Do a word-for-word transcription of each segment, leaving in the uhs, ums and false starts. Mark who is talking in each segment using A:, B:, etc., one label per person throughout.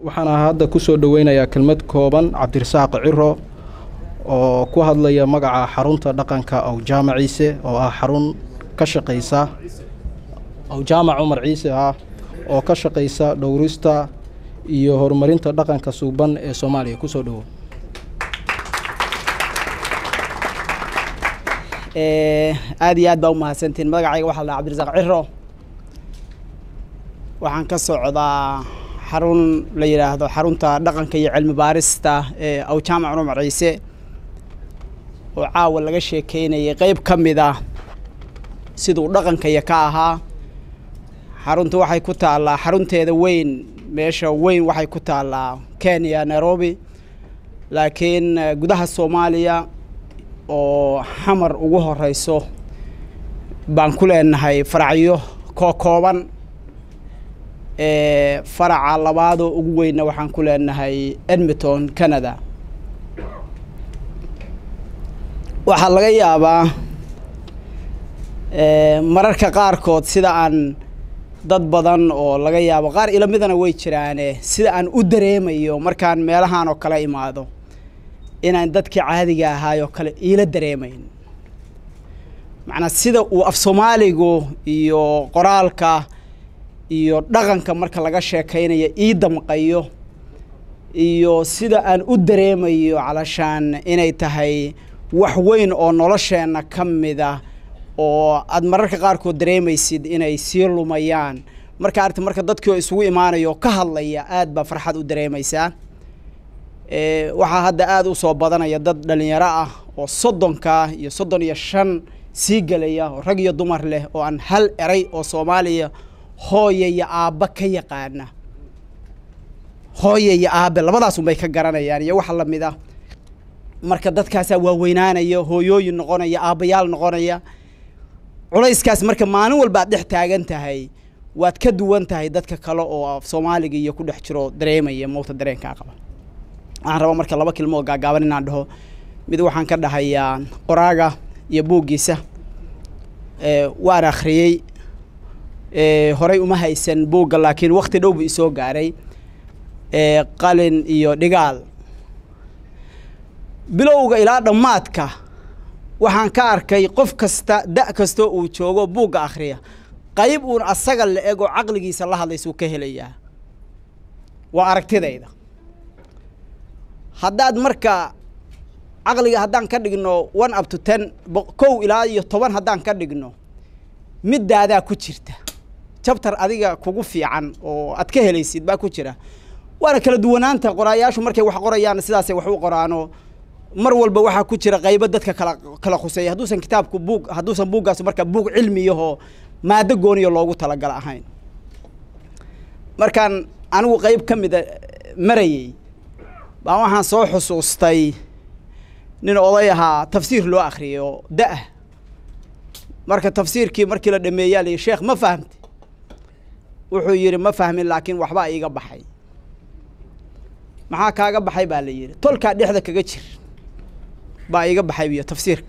A: waxaan hadda ku soo dhaweynayaa kelmad kooban Cabdirasaaq Ciro oo ku hadlaya magaca xarunta dhaqanka oo Jaamac Ciise oo ah xarun ka shaqeysa oo Jaamac Umar Ciise ah oo ka shaqeysa dhowrista iyo horumarinta dhaqanka suuban ee Soomaaliya ku soo dhawo
B: ee aad iyo aad baa u mahadsantiin magacayga waxa la Cabdirasaaq Ciro waxaan ka socdaa xarun la yiraahdo xarunta dhaqanka iyo cilmi baarista ee aw Jaamac Umar Ciise oo caawa laga sheekeynayay qayb kamid ah sidoo dhaqanka ya ka ahaa xaruntu waxay ku taalaa xarunteeda weyn meesha weyn waxay ku taalaa Kenya Nairobi laakiin gudaha Soomaaliya oo xamar ugu horeyso baan ku leenahay faracyo ko kooban ee faraca labaad oo ugu weyn waxaan ku leenahay Edmonton Canada waxa laga yaabaa ee mararka qaar kood sida aan dad badan oo laga yaabo qaar ila midana way jiraan sida aan u dareemayo markaan meelahan oo kala imaado inaan dadkii caadiga ahaayo kale ila dareemayn macna sida uu af Soomaaligu iyo qoraalka iyo dhaqanka marka laga sheekaynayo ii damqayo iyo sida aan u dareemayo calashaan inay tahay wax weyn oo nolosheena kamida oo aad mararka qaar kood dareemaysid inay sii lumayaan marka arrinta marka dadkii isugu imaanayo ka hadlaya aad ba farxad u dareemaysaa ee waxa hadda aad u soo badanaya dad dhalinyaro ah oo soddonka iyo soddon iyo shan sii galaya oo rag iyo dumar leh oo aan hal eray oo Soomaaliya hooyo iyo aabba ka yaqaana hooyo iyo aabba labadaas bay ka garanayaan iyo waxa la mid ah marka dadkaas waa weynaanaya hooyooyin noqonaya aabbayaal noqonaya culayskaas marka maalin walba dhex taagan tahay waad ka duwan tahay dadka kale oo Soomaaliga iyo ku dhex jiro dareemaya moota dareenka qaba aan rabo marka laba kilmo gaagaaban inaan dhaho mid waxaan ka dhahayaa qoraaga iyo buugiisa ee waan akhriyay ee horay uma haysan buugga laakiin waqti dhow buu soo gaaray ee qalin iyo dhigaal bilowga ilaa dhamaadka waxaan ka arkay qof kasta da kasto uu joogo buugga akhriya qayb uu asaga la eego aqligiisa la hadlayso ka helaya waa aragtidayda haddaad marka aqliga haddaan ka dhigno one up to ten kow ilaa iyo toban haddaan ka dhigno midaada ku jirta chapter adiga kugu fiican oo aad ka helaysid baa ku jira waana kala duwanaanta qoraayaashu markay wax qorayaan sidaas ay wax u qoraano mar walba waxa ku jira qaybo dadka kala kala khusay haduusan kitaabku buug haduusan buugaas marka buug cilmi yaho maada gooniyo loogu tala gal ahayn markaan anigu qayb kamid marayay baa waxaan soo xusuustay nin oday ahaa tafsiir loo akhriyo daa marka tafsiirkii markii la dhameeyay sheekh ma fahamtay wuxuu yiri ma fahmin laakiin waxba iiga baxay maxaa kaaga baxay baa la yiri tolka dhexda kaga jir baa iiga baxay biyo tafsiirka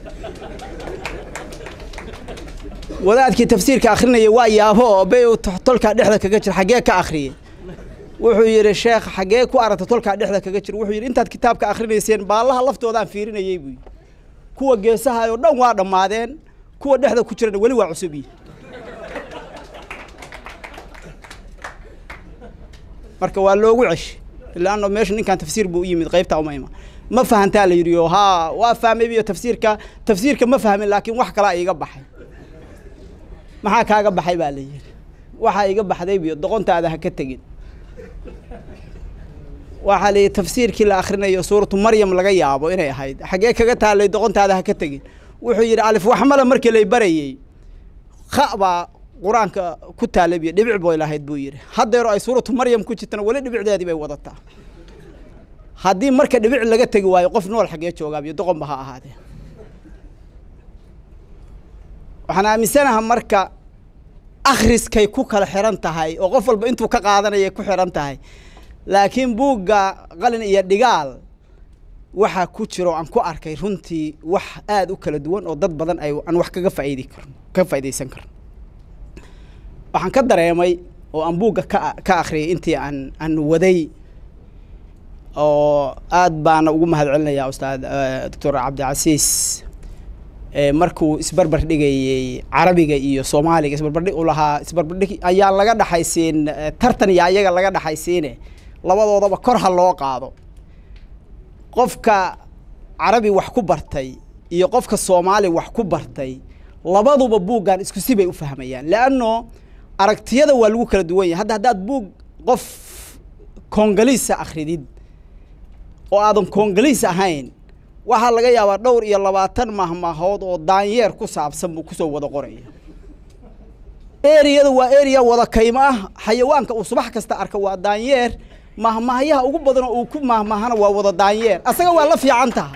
B: wadaadkii tafsiirka akhrinaya waa yaabo bay tolka dhexda kaga jir xagee ka akhriyay wuxuu yiri sheekh xagee ku aragtay tolka dhexda kaga jir wuxuu yiri intaad kitaabka akhrineyseen baalaha laftooda fiirinayay buu kuwa geesaha oo dhan waa dhamaadeen kuwa dhexda ku jirana wali waa cusub yihiin marka waa loogu cish ilaano meesha ninkan tafsiir buu yimid qaybta uma ima ma fahantaa la yiri ha waa fahmay biyo tafsiirka tafsiirka ma fahmin laakiin wax kala iiga baxay maxaa kaaga baxay baa la yiri waxa iiga baxday biyo doqontaada ha ka tagin waxa la tafsiirkii la akhrinayo suuratu maryam laga yaabo inay ahayd xagee kaga taalay doqontaada ha ka tagin wuxuu yiri alif waxmala markii lay barayay khaba quraanka ku taalabiyo dhibic boo ilaahayd buu yiri hadeero ay suuratu maryam ku jirtana wali dhibicdeedii bay wadataa haddii marka dhibic laga tagi waayo qof nool xagee jooga biyo doqon baha ahaadee waxaan aaminsanahay marka akhriskay ku kala xiran tahay oo qof walba intuu ka qaadanaya ku xiran tahay laakiin buugga qalin iyo dhigaal waxa ku jiro aan ku arkay runtii wax aad u kala duwan oo dad badan ay aan wax kaga faa'iidi karno ka faa'iideysan karno waxaan ka dareemay وأن بوجا كا كأخري أنتي عن عن ودي أو آد بان وجم هذا علنا يا أستاذ دكتور عبد العزيز مركو إسبربر دقي عربي جاي صومالي إسبربر دقي ولها إسبربر دقي أيام لقى حيسين ترتني يا أيام لقى حيسينه لبضوا ضب كره الله قاضو قفك عربي وحكو برتي يقفك الصومالي وحكو برتي لبضوا ببوجان إسكسيبي وفهميان لأنه أركتي هذا والوك الدوية هذا هذا بوج قف كونغليس أخريد وآدم كونغليس هين waxaa laga yaabaa dhowr iyo labaatan mahmahood oo daanyeer ku saabsan ku soo wada qoraya area waa area wada kayma ah xayawaanka uu subax kasta arka waa daanyeer mahmahayaha ugu badan oo ku mahmahana waa wada daanyeer asaga waa la fiican tahay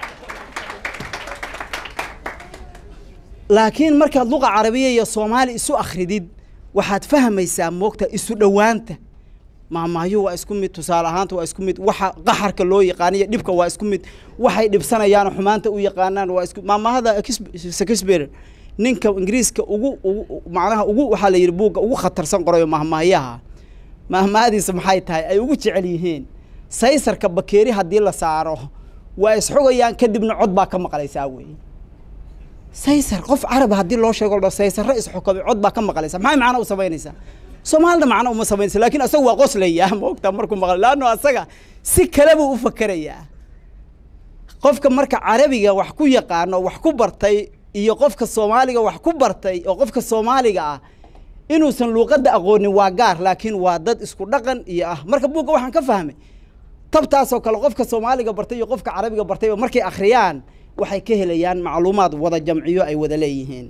B: laakiin marka luqa carabiga iyo Soomaali isu akhridid waxaad fahmaysaa moogta isu dhawaanta mahmahayo waa isku mid tusaale ahaanta waa isku mid waxa qaxarka loo yaqaaniyo dhibka waa isku mid waxay dhibsanayaan xumaanta u yaqaanaan waa isku mahmahada Shakespeare ninka Ingiriiska ugu macnaha ugu waxa la yiri buuga ugu khatarsan qorayo mahmahayaha mahmaadiisa maxay tahay ay ugu jecel yihiin saysarka bakeeri hadii la saaro waa isxogayaan kadibna cod baa ka maqlaysaa weey saysar qof arab hadii loo sheego la saysar isxokobay cod baa ka maqlaysaa maxay macna u sameynaysaa Soomaalida macna uma sameynaysaa laakiin asagu waa qoslaya moogta markuu maqlo laano asaga si kale buu u fakarayaa qofka marka carabiga wax ku yaqaano wax ku bartay iyo qofka Soomaaliga wax ku bartay oo qofka Soomaaliga ah inuu san luqadda aqoonin waa gaar laakiin waa dad isku dhaqan iyo ah marka buuga waxaan ka fahmay tabtaas oo kale qofka Soomaaliga bartay iyo qofka carabiga bartay markay akhriyaan waxay ka helayaan macluumaad wada jamciyo ay wada leeyihiin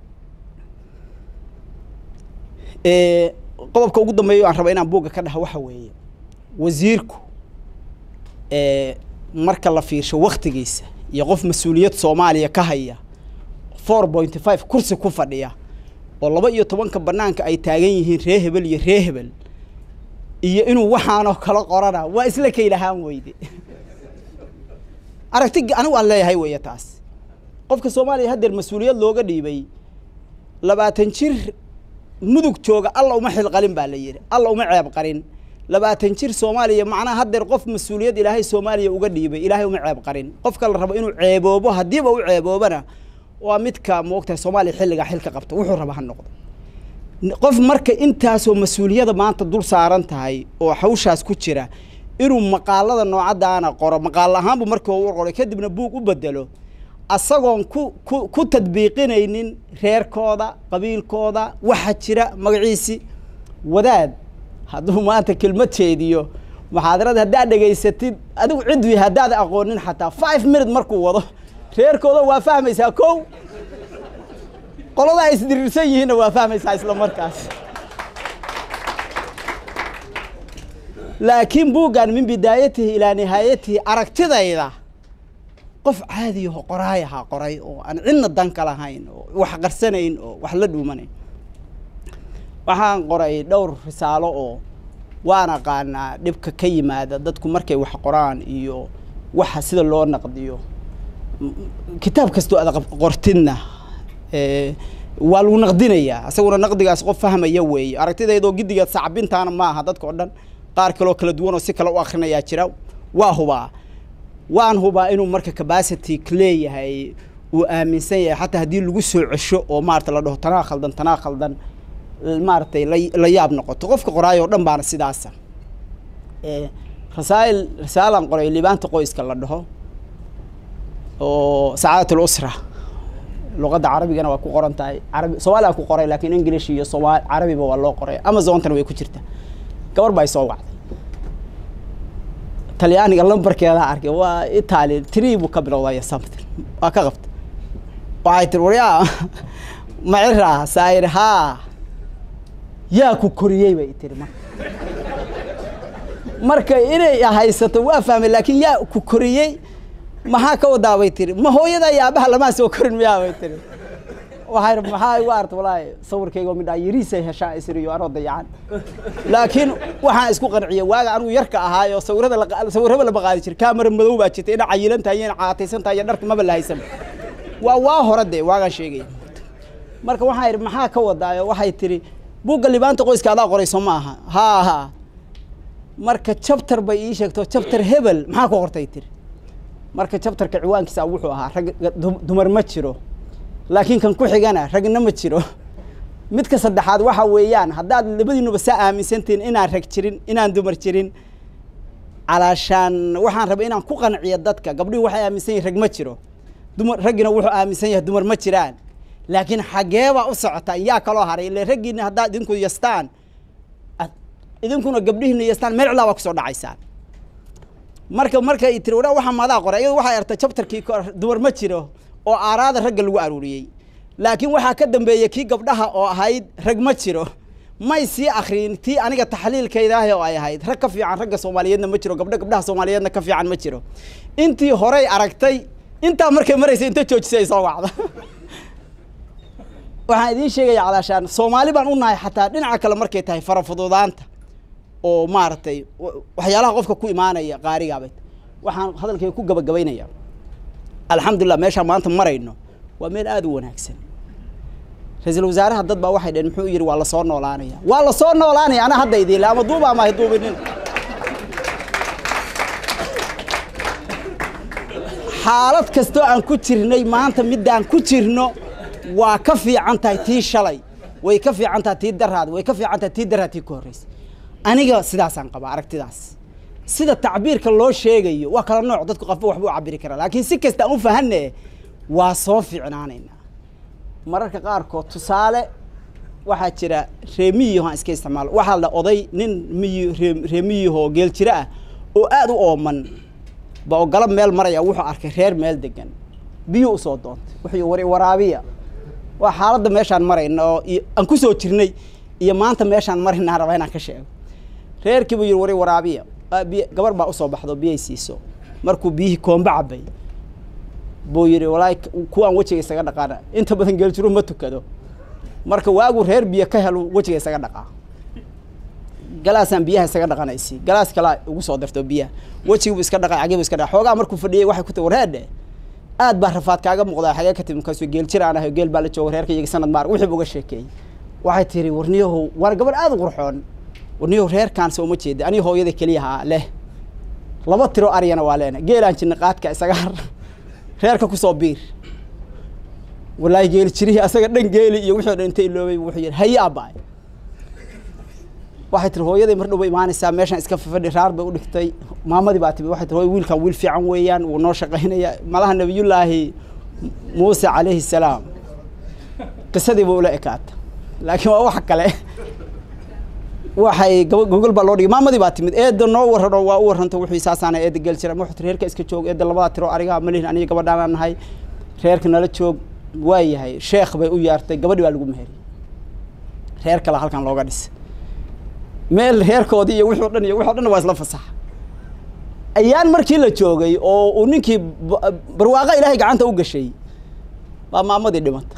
B: ee qodobka ugu dambeeyo aan rabo inaan buuga ka dhaxo waxa weeye wasiirku ee marka la fiirsho waqtigiisa iyo qof mas'uuliyad Soomaaliya ka haya four point five kursi ku fadhiya oo laba iyo toban ka banaanka ay taagan yihiin ree hebel iyo ree hebel iyo inuu waxaan oo kala qorana waa isla kaylahaan weydi aragtiga anigu aan leeyahay weeye taas qofka Soomaaliya hadeer mas'uuliyad looga dhiibay labaatan jir mudug jooga alla uma xil qalin baa la yiri alla uma ceeb qarin labaatan jir Soomaaliya macnaha hadeer qof mas'uuliyad Ilaahay Soomaaliya uga dhiibay Ilaahay uma ceeb qarin qofka la rabo inuu ceeboobo hadiiba uu ceeboobana waa midka moogta Soomaaliya xilliga xilka qabto wuxuu raba han noqdo qof marka intaas oo mas'uuliyada maanta dul saaran tahay oo hawshaas ku jira inuu maqaalada noocadaana qoro maqaal ahaan buu markii uu qoray kadibna buug u bedelo asagoon ku ku tadbiiqinaynin reerkooda qabiilkooda waxa jira magaciisi wadaad hadduu maanta kelmad jeediyo muxaadarada haddaad dhageysatid adigu cid wi haddaad aqoonin xataa five minutes markuu wado reerkooda waa fahmaysaa kow qolada ay isdirirsan yihiin waa fahmaysaa isla markaas laakiin buugan min bidaayatihi ilaa nihaayatihi aragtidayda qof caadi ah qoraayaha qoray oo aan cidna dan kala hayn oo wax qarsanayn oo wax la dhuumanayn waxaan qoray dhowr risaalo oo waana qaanaa dibka ka yimaada dadku markay wax qoraan iyo waxa sida loo naqdiyo kitaab kasto aad qortidna ee waa lagu naqdinayaa asaguna naqdigaas qof fahmaya weey aragtidaydo gidiga sacbintaana ma aha dadka oo dhan qaar kale oo kala duwan oo si kala u akhrinaya jira waa hubaa waan hubaa inuu marka capacity leeyahay uu aaminsan yahay hatta hadii lagu soo cesho oo maarta la dhaho tanaa khaldan tanaa khaldan maartay la yaab noqoto qofka qoraayo oo dhan baana sidaas ee rasaa'il risaalan qoray libaanta qoyska la dhaho oo saacatul usra luqadda carabigana waa ku qoran tahay carabi Soomaaliya ku qoray laakiin English iyo Soomaali carabiba waa loo qoray Amazon tan way ku jirtaa gabar bay soo wacday talyaaniga lambarkeeda arkay waa Italy three buu ka bilowday something waa ka qabtay waxay tir wariyaa macira saayir ha yaa ku koriyay bay tir marka inay haysato waa fahmay laakiin yaa ku koriyay maxaa ka wadaabay tir ma hooyada yaabaha lama soo korin miyaa bay tir waxay maxay u arto walaahi sawirkayga mid ay yiriisay heshaa isriyo arooda yaan laakiin waxaan isku qanciyay waaga anigu yarka ahaayo sawirada sawirada la baqaadi jir kaamara madow baa jirtay ina cayilan tahay in caataysan tahay dharka ma balahaysan waa waa horade waaga sheegay marka waxay maxaa ka wadaayo waxay tiri buugga libaanta qoyska adaa qorayso maaha haa haa marka chapter bay ii sheegto chapter hebel maxaa ku qortay tir marka chapterka ciwaankiisa wuxuu ahaa rag dumar ma jiro laakiin kan ku xigana ragna ma jiro midka saddexaad waxa weeyaan haddaad labadiinuba saa aaminsantiin inaan rag jirin inaan dumar jirin calaashaan waxaan rabay inaan ku qanciyo dadka gabdhuhu waxay aaminsan yihiin rag ma jiro dumar ragina wuxuu aaminsan yahay dumar ma jiraan laakiin xageeba u socota yaa kaloo haray ilaa raggiina haddaad idinku yastaan idinkuna gabdhihiina yastaan meel cilaa baa kusoo dhacaysaan marka marka ay tiri waxa maadaa qoray iyadu waxay artay chapterkii dumar ma jiro oo aaraada ragga lagu aruuriyay laakiin waxa ka dambeeyay kii gabdhaha oo ahayd rag ma jiro may sii akhriin tii aniga taxliilkayda ah oo ay ahayd rag ka fiican ragga Soomaaliyeedna ma jiro gabdha gabdhaha Soomaaliyeedna ka fiican ma jiro intii horey aragtay inta markay mareysay inta joojisay soo wacda waxaan idin sheegay calaashaan Soomaali baan u nahay xataa dhinaca kale markay tahay farafududaanta oo maartay waxyaalaha qofka ku imaanaya qaariga abad waxaan hadalkay ku gabagabaynaya alxamdulillah meesha maanta marayno waa meel aad u wanaagsan ra'iisul wasaaraha dad baa waxay dheen muxuu yiri waa la soo noolaanaya waa la soo noolaanaya ana hadda idin laama duuba ma duubinin xaalad kasto aan ku jirnay maanta midaan ku jirno waa ka fiican tahay tii shalay way ka fiican tahay tii daraad way ka fiican tahay tii daraad tii ka horeysay aniga sidaas aan qaba aragtidaas sida tacbiirka loo sheegayo waa kala nooc dadku qofba waxba u cabiri kara laakiin si kasta aan u fahanay waa soo fiicnaanayna mararka qaar ko tusaale waxa jira reemiyo aan iska isticmaal waxa la oday nin miyo reemiyo geel jira ah oo aad u ooman ba oo galab meel maraya wuxuu arkay reer meel degan biyo u soo doontay wuxuu wari waraabiya waa xaaladda meeshaan marayno aan ku soo jirnay iyo maanta meeshaan marayna rabaa inaan ka sheego reerkii buu yiri wari waraabiya gabar baa u soo baxdo biyo siiso markuu biyo koomba cabay buu yiri walaay kuwan wajiga isaga dhaqaana inta badan geel jiro ma tukado marka waagu reer biyo ka helo wajiga isaga dhaqaa galaasan biyaha isaga dhaqanaysi galaas kala ugu soo darto biyaha wajigu iska dhaqay ageeb iska dhaqay xoogaa markuu fadhiyay waxay ku tahay wareede aad baa rafaad kaaga muuqda xagee ka timid kaasoo geel jir aan ahay geel baa la joogo reerka iyaga sanad maar wixii uga sheekay waxay tiri warniyahu war gabar aad u qurxoon warniyahu reerkan soo ma jeedo ani hooyada kaliya leh laba tiro ariyana waa leena geelaan jinna qaadka isaga reerka ku soo biir wallahi geel jirihi asaga dhan geeli iyo wixii dhintay loobay wuxuu yiri hay abaay waxay tiri hooyaday mar dhow imaanaysaa meeshan iska fadhi raar bay u dhigtay maamadii baa tibay waxay tiri hooy wiilkan wiil fiican weeyaan uu noo shaqaynaya malaha nabiyullaahi Muuse calayhi salaam qisadii buu la ekaata laakiin waa wax kale waxay Google baa loo dhigay maamadii baa timid eedo noo warrado waa u warrantay wuxuu isaasaana eedo geel jira wuxuu tiri reerka iska joog eedo labada tiro ariga ma lihin aniga gabadhaan nahay reerka nala joog waa yahay sheekh bay u yaartay gabadhii waa lagu meheriyay reer kale halkan looga dhisay meel reerkoodii iyo wixii dhan iyo wixii dhan waa isla fasax ayaan markii la joogay oo uu ninkii barwaaqa Ilaahay gacanta u gashay waa maamadii dhimata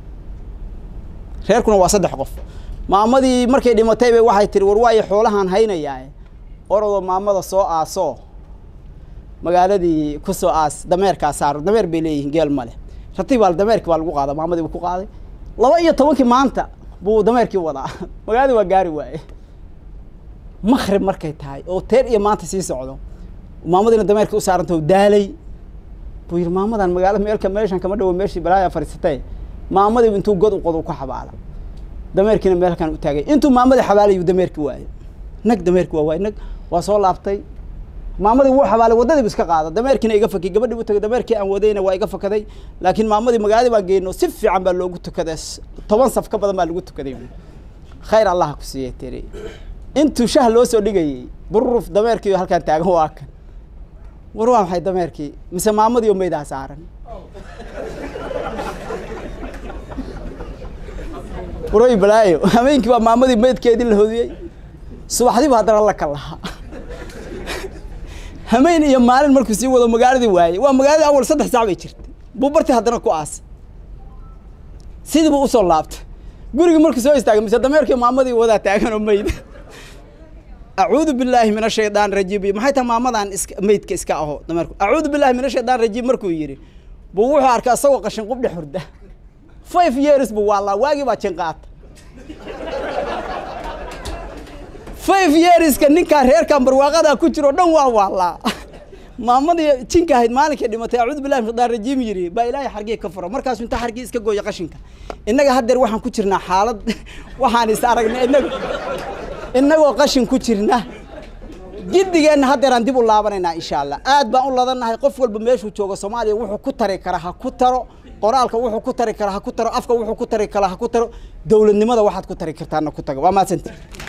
B: reerkuna waa saddex qof maamadii markay dhimatay bay waxay tiri war waay xoolahan haynayaa orado maamada soo aaso magaaladii ku soo aas dameerka saaro dameer bay leeyihiin geel male ratiibal dameerka waa lagu qaaday maamadii ku qaaday laba iyo tobankii maanta buu dameerkii wadaa magaaladii waa gaari waaye مخرب مركي تاي أو تير إيه ما تسي صعده ومامدنا دمير كأس عرنته ودالي بير مامدنا مقالة ميل كماشان كمان دو ماشي بلايا فرستي مامدي بنتو قد وقضوا كحبالة دمير كنا ميل كان وتاجي أنتو مامدي حبالي ودمير كواي نك دمير كواي نك وصل لابتي مامدي هو حبالي ودادي بس كقاعدة دمير كنا يقفك قبل دو دمير كي أن ودينا ويقفك كذي لكن مامدي مقالة باقي إنه سف عم بلو قلت كذا طبعا صفقة بدل ما قلت كذي خير الله كسيه تري انتو شهر لو سو دغاي برف دميركي halkan taagan waa kan war waa maxay dameerkii mise maamadii oo meedaa saaran waray balaayo habeenkii waa maamadii meedkeedii la hodiyay subaxdii baa hadana la kalaha habeen iyo maalin markuu sii wado magaaladii waayay waa magaaladii awal saddex saac bay jirtay buu bartay hadana ku aas sidii buu u soo laabtay guriga markuu soo istaagay mise dameerkii maamadii wada taagan oo meed أعوذ بالله من الشيطان الرجيم ما هي تمام ماذا إسك ميت كإسكاءه دمركو أعوذ بالله من الشيطان الرجيم مركو يري بوحة أركا سوق عشان قبل حردة five years بوالله واجب عشان قات five years ka ninka reerkan barwaaqada ku jiro dhan waa wala maamadii jinka ahayd maalinkii dhimatay acuud billahi min rajiim yiri ba ilaahay xargii ka furo markaas inta xargii iska gooyo qashinka inaga hadeer waxaan ku jirnaa xaalad waxaan is aragnay inaga inagoo qashin ku jirna jiddigeena hadeer aan dib u laabanayna insha Allah aad baan u ladanahay qof walba meeshuu joogo Soomaaliya wuxuu ku tari kara ha ku taro qoraalka wuxuu ku tari kara ha ku taro afka wuxuu ku tari kara ha ku taro dawladnimada waxaad ku tari kartaana ku tago waa maasanta